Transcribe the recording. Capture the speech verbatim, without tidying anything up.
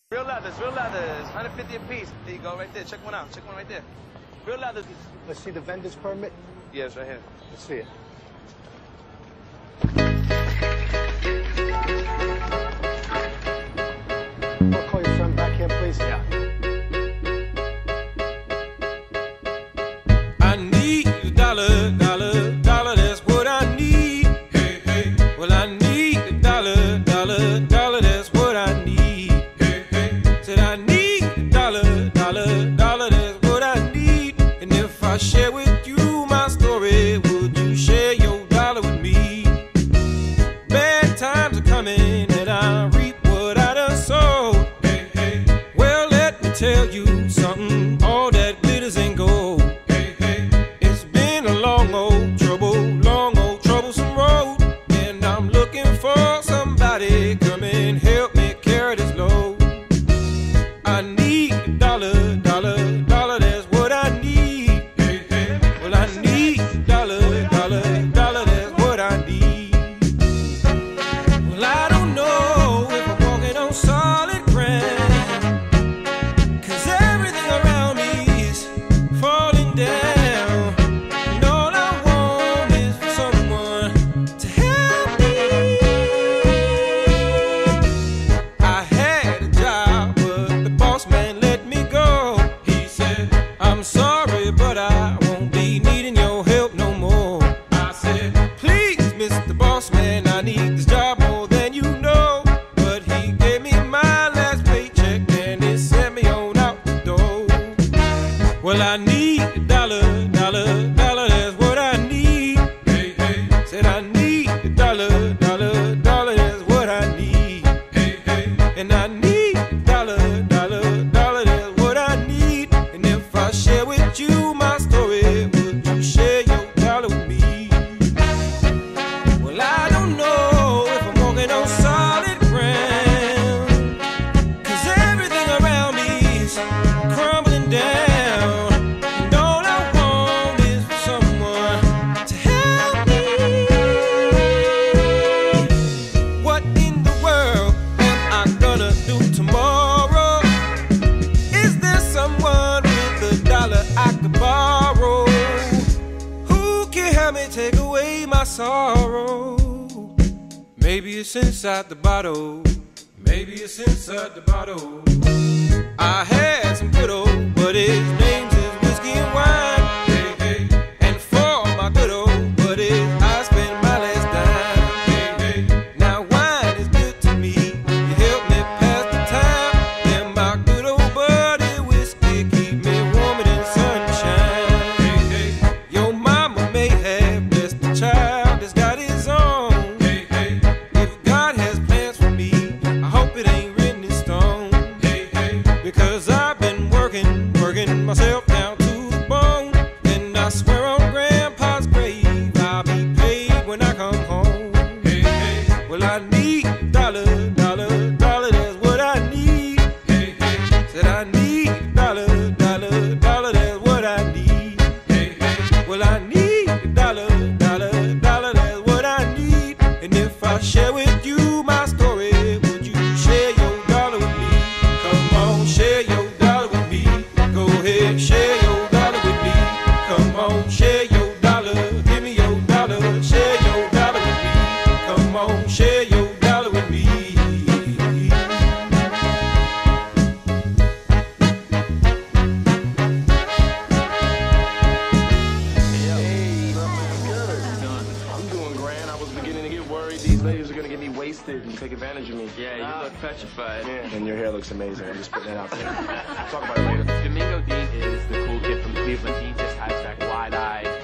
Real leathers, real leathers, one hundred fifty a piece. There you go, right there. Check one out. Check one right there. Real leathers. Let's see the vendor's permit. Yes, right here. Let's see it. I'll call your friend back here, please. Yeah. I need a dollar, dollar, dollar, that's what I need. Hey, hey. Well, I need a dollar, dollar, dollar, that's what I need. Hey, hey. Said I need a dollar, dollar, dollar, that's what I need. And if I share with you my story, would you share your dollar with me? Bad times are coming and I reap what I done sowed. Hey, hey. Well, let me tell you something, all that glitters ain't gold. Hey, hey. It's been a long old trouble, long old troublesome road, and I'm looking for somebody come and help me carry this load. I need a dollar, dollar, dollar, that's what I need. Hey, hey. Well, I need a dollar, dollar, dollar, that's what I need. Well, I don't know if I'm walking on solid ground, 'cause everything around me is falling down. And all I want is for someone to help me. I had a job, but the boss man let me go. He said, I'm sorry, but I won't be needing your help no more. I said, please, Mister Boss Man, I need this job more than you know. But he gave me my last paycheck and he sent me on out the door. Well, I need a dollar, dollar, dollar, that's what I need. Hey, hey. Said I need a dollar, dollar, dollar, that's what I need. Hey, hey. And I need a dollar, dollar, dollar, that's what I need. And if I share with you my story, would you share your dollar with me? Well, I don't know if I'm walking on solid ground, 'cause everything around me is crumbling down. And all I want is for someone to help me. What in the world am I gonna do tomorrow? Is there someone with a dollar I could borrow? Who can help me take away my sorrow? Maybe it's inside the bottle. Maybe it's inside the bottle. I had some good old buddies, names is whiskey and wine. Hey, hey. And for my good old buddies, I spend my last dime. Hey, hey. Now wine is good to me, you help me pass the time. And my good old buddy whiskey keep me warmer than sunshine. Hey, hey. Your mama may have blessed the child that's got his own. Hey, hey. If God has plans for me, I hope it ain't written in stone. Hey, hey. Because I've been working, working myself down to the bone. And I swear on Grandpa's grave, I'll be paid when I come home. Hey, hey. Well, I need a dollar, dollar, dollar, that's what I need. Hey, hey. Said I need a dollar, dollar, dollar, that's what I need. Hey, hey. Well, I need a dollar, dollar, dollar, that's what I need. And if I share with you my story, would you share your dollar with me? Come on, share your dollar with me. Go ahead, share your dollar with me. Come on, share your dollar. Give me your dollar. Share your dollar with me. Come on, share your dollar with me. I'm doing grand. I was beginning to get worried. These ladies are gonna get me wasted and take advantage of me. Yeah, you look petrified. Yeah. And your hair looks amazing. I'm just putting that out there. Talk about it later. Domingo Dean is the cool kid from Cleveland. He just has that wide-eyed